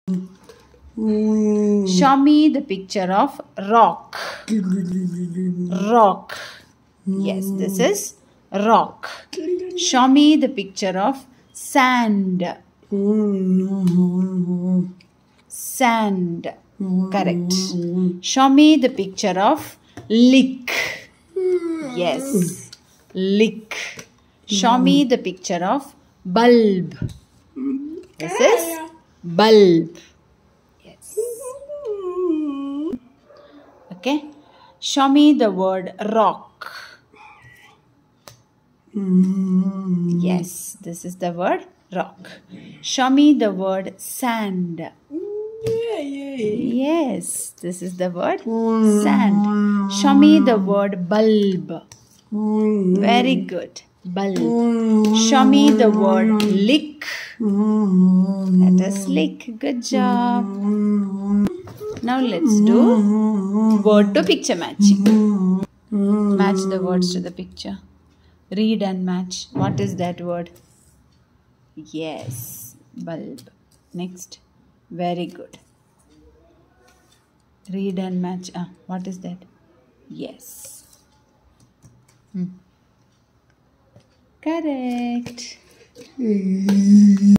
Show me the picture of rock. Rock. Yes, this is rock. Show me the picture of sand. Sand. Correct. Show me the picture of lick. Yes. Lick. Show me the picture of bulb. This is bulb. Yes. Okay. Show me the word rock. Yes, this is the word rock. Show me the word sand. Yes, this is the word sand. Show me the word bulb. Very good. Bulb. Show me the word lick. That is lick. Good job. Now let's do word to picture matching. Match the words to the picture. Read and match. What is that word? Yes, bulb. Next. Very good. Read and match. What is that? Yes. Correct.